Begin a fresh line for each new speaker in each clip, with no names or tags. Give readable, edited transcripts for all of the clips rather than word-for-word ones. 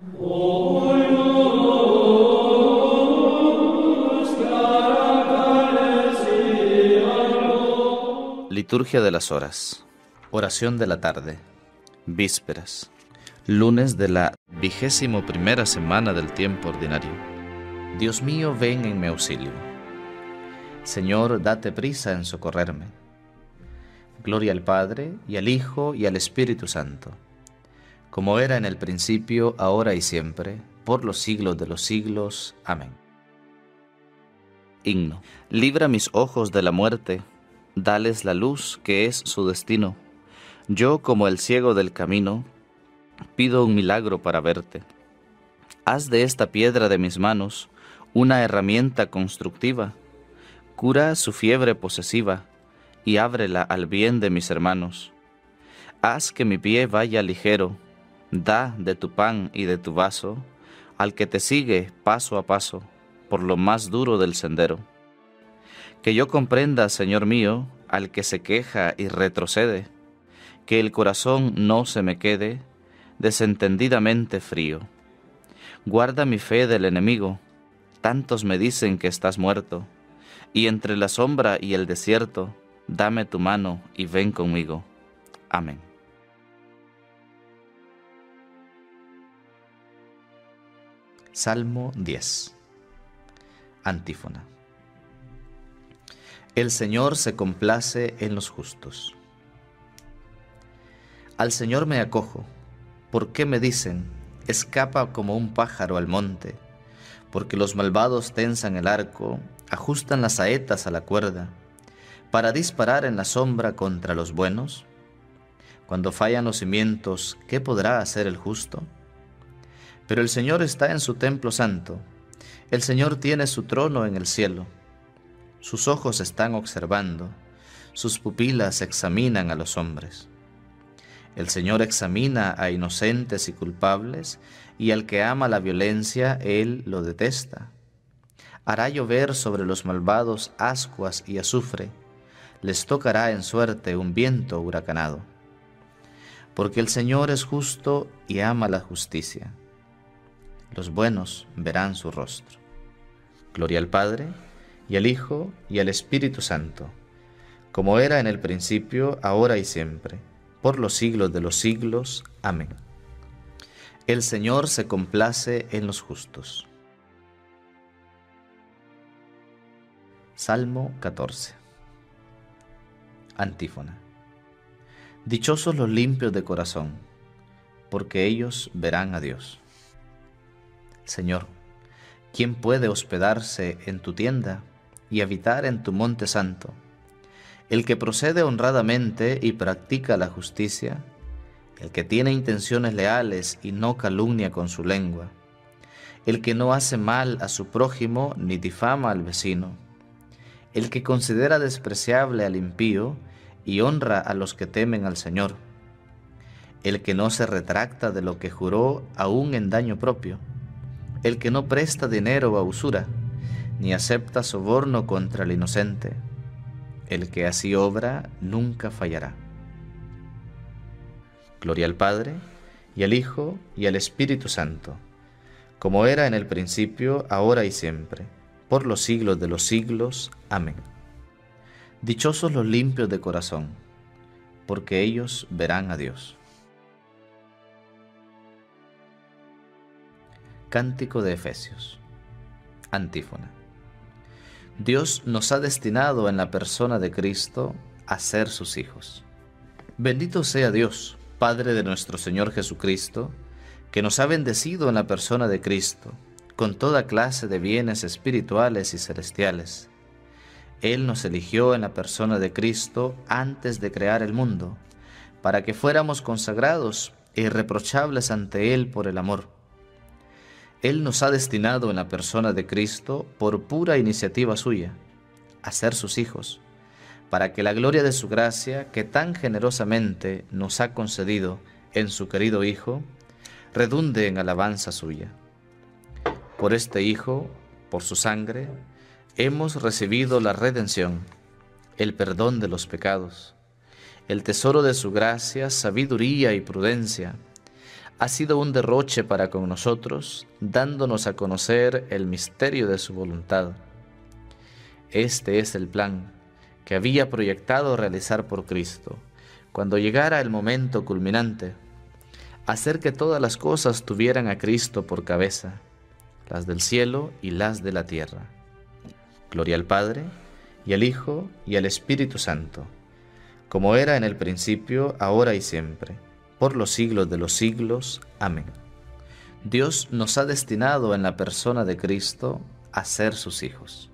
Liturgia de las Horas. Oración de la tarde. Vísperas. Lunes de la 21ª semana del tiempo ordinario. Dios mío, ven en mi auxilio. Señor, date prisa en socorrerme. Gloria al Padre, y al Hijo, y al Espíritu Santo, como era en el principio, ahora y siempre, por los siglos de los siglos. Amén. Himno. Libra mis ojos de la muerte, dales la luz que es su destino. Yo, como el ciego del camino, pido un milagro para verte. Haz de esta piedra de mis manos una herramienta constructiva. Cura su fiebre posesiva y ábrela al bien de mis hermanos. Haz que mi pie vaya ligero, da de tu pan y de tu vaso al que te sigue paso a paso por lo más duro del sendero. Que yo comprenda, Señor mío, al que se queja y retrocede, que el corazón no se me quede desentendidamente frío. Guarda mi fe del enemigo, tantos me dicen que estás muerto, y entre la sombra y el desierto, dame tu mano y ven conmigo. Amén. Salmo 10. Antífona. El Señor se complace en los justos. Al Señor me acojo. ¿Por qué me dicen, escapa como un pájaro al monte? Porque los malvados tensan el arco, ajustan las saetas a la cuerda, para disparar en la sombra contra los buenos. Cuando fallan los cimientos, ¿qué podrá hacer el justo? Pero el Señor está en su templo santo, el Señor tiene su trono en el cielo. Sus ojos están observando, sus pupilas examinan a los hombres. El Señor examina a inocentes y culpables, y al que ama la violencia, Él lo detesta. Hará llover sobre los malvados ascuas y azufre, les tocará en suerte un viento huracanado. Porque el Señor es justo y ama la justicia. Los buenos verán su rostro. Gloria al Padre, y al Hijo, y al Espíritu Santo, como era en el principio, ahora y siempre, por los siglos de los siglos. Amén. El Señor se complace en los justos. Salmo 14. Antífona. Dichosos los limpios de corazón, porque ellos verán a Dios. Señor, ¿quién puede hospedarse en tu tienda y habitar en tu monte santo? El que procede honradamente y practica la justicia, el que tiene intenciones leales y no calumnia con su lengua, el que no hace mal a su prójimo ni difama al vecino, el que considera despreciable al impío y honra a los que temen al Señor, el que no se retracta de lo que juró aún en daño propio, el que no presta dinero a usura, ni acepta soborno contra el inocente, el que así obra nunca fallará. Gloria al Padre, y al Hijo, y al Espíritu Santo, como era en el principio, ahora y siempre, por los siglos de los siglos. Amén. Dichosos los limpios de corazón, porque ellos verán a Dios. Cántico de Efesios. Antífona. Dios nos ha destinado en la persona de Cristo a ser sus hijos. Bendito sea Dios, Padre de nuestro Señor Jesucristo, que nos ha bendecido en la persona de Cristo, con toda clase de bienes espirituales y celestiales. Él nos eligió en la persona de Cristo antes de crear el mundo, para que fuéramos consagrados e irreprochables ante Él por el amor. Él nos ha destinado en la persona de Cristo, por pura iniciativa suya, a ser sus hijos, para que la gloria de su gracia, que tan generosamente nos ha concedido en su querido Hijo, redunde en alabanza suya. Por este Hijo, por su sangre, hemos recibido la redención, el perdón de los pecados, el tesoro de su gracia, sabiduría y prudencia, ha sido un derroche para con nosotros, dándonos a conocer el misterio de su voluntad. Este es el plan que había proyectado realizar por Cristo, cuando llegara el momento culminante, hacer que todas las cosas tuvieran a Cristo por cabeza, las del cielo y las de la tierra. Gloria al Padre, y al Hijo, y al Espíritu Santo, como era en el principio, ahora y siempre, por los siglos de los siglos. Amén. Dios nos ha destinado en la persona de Cristo a ser sus hijos.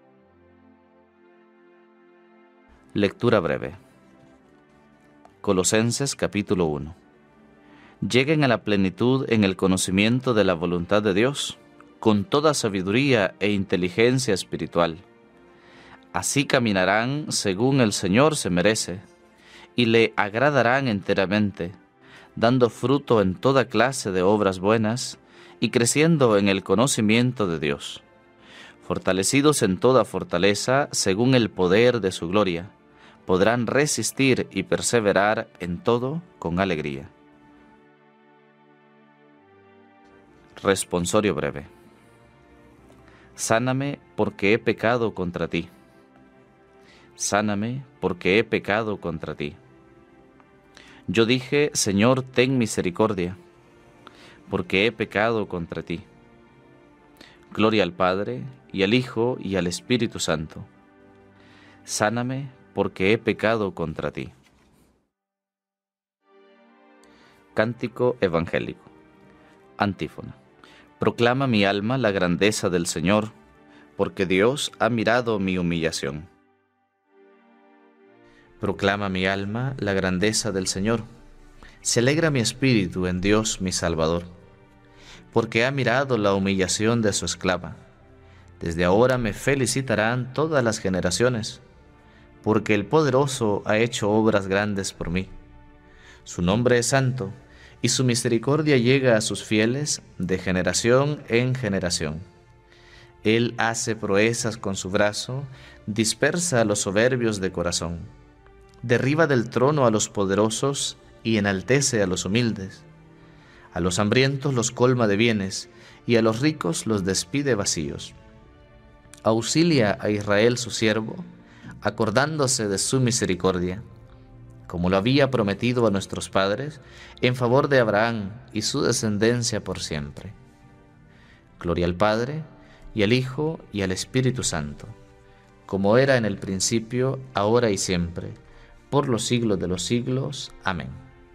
Lectura breve. Colosenses capítulo 1. Lleguen a la plenitud en el conocimiento de la voluntad de Dios, con toda sabiduría e inteligencia espiritual. Así caminarán según el Señor se merece, y le agradarán enteramente, dando fruto en toda clase de obras buenas y creciendo en el conocimiento de Dios, fortalecidos en toda fortaleza según el poder de su gloria, podrán resistir y perseverar en todo con alegría. Responsorio breve. Sáname porque he pecado contra ti. Sáname porque he pecado contra ti. Yo dije, Señor, ten misericordia, porque he pecado contra ti. Gloria al Padre, y al Hijo, y al Espíritu Santo. Sáname porque he pecado contra ti. Cántico evangélico. Antífona. Proclama mi alma la grandeza del Señor, porque Dios ha mirado mi humillación. Proclama mi alma la grandeza del Señor. Se alegra mi espíritu en Dios mi Salvador, porque ha mirado la humillación de su esclava. Desde ahora me felicitarán todas las generaciones, porque el Poderoso ha hecho obras grandes por mí. Su nombre es santo, y su misericordia llega a sus fieles de generación en generación. Él hace proezas con su brazo, dispersa a los soberbios de corazón. Derriba del trono a los poderosos y enaltece a los humildes. A los hambrientos los colma de bienes, y a los ricos los despide vacíos. Auxilia a Israel su siervo, acordándose de su misericordia, como lo había prometido a nuestros padres, en favor de Abraham y su descendencia por siempre. Gloria al Padre, y al Hijo, y al Espíritu Santo, como era en el principio, ahora y siempre, por los siglos de los siglos. Amén.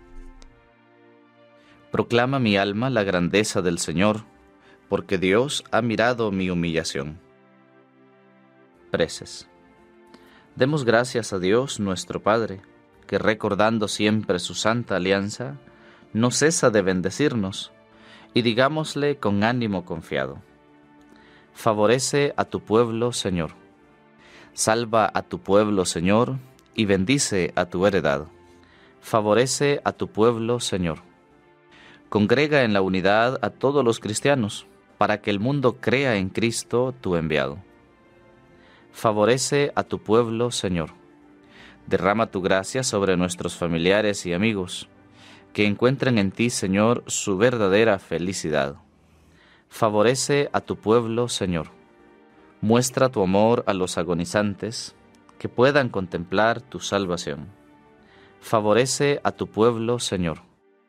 Proclama mi alma la grandeza del Señor, porque Dios ha mirado mi humillación. Preces. Demos gracias a Dios nuestro Padre, que recordando siempre su santa alianza, no cesa de bendecirnos, y digámosle con ánimo confiado: favorece a tu pueblo, Señor. Salva a tu pueblo, Señor, y bendice a tu heredad. Favorece a tu pueblo, Señor. Congrega en la unidad a todos los cristianos, para que el mundo crea en Cristo, tu enviado. Favorece a tu pueblo, Señor. Derrama tu gracia sobre nuestros familiares y amigos, que encuentren en ti, Señor, su verdadera felicidad. Favorece a tu pueblo, Señor. Muestra tu amor a los agonizantes, que puedan contemplar tu salvación. Favorece a tu pueblo, Señor.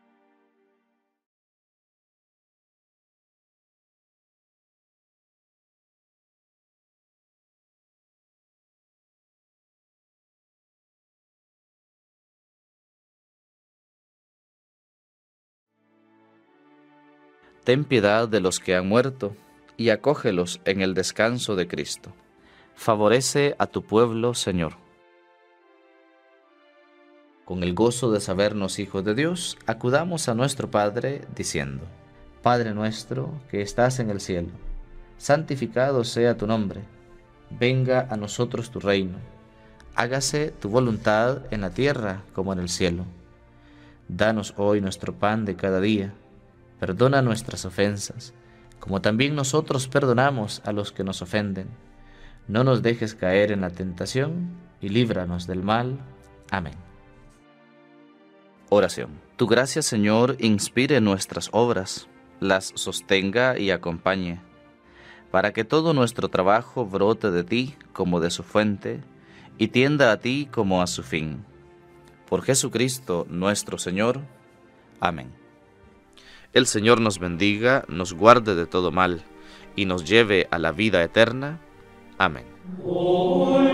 Ten piedad de los que han muerto, y acógelos en el descanso de Cristo. Favorece a tu pueblo, Señor. Con el gozo de sabernos hijos de Dios, acudamos a nuestro Padre, diciendo: Padre nuestro, que estás en el cielo, santificado sea tu nombre. Venga a nosotros tu reino. Hágase tu voluntad en la tierra como en el cielo. Danos hoy nuestro pan de cada día. Perdona nuestras ofensas, como también nosotros perdonamos a los que nos ofenden. No nos dejes caer en la tentación, y líbranos del mal. Amén. Oración. Tu gracia, Señor, inspire nuestras obras, las sostenga y acompañe, para que todo nuestro trabajo brote de ti como de su fuente, y tienda a ti como a su fin. Por Jesucristo nuestro Señor. Amén. El Señor nos bendiga, nos guarde de todo mal, y nos lleve a la vida eterna. Amén.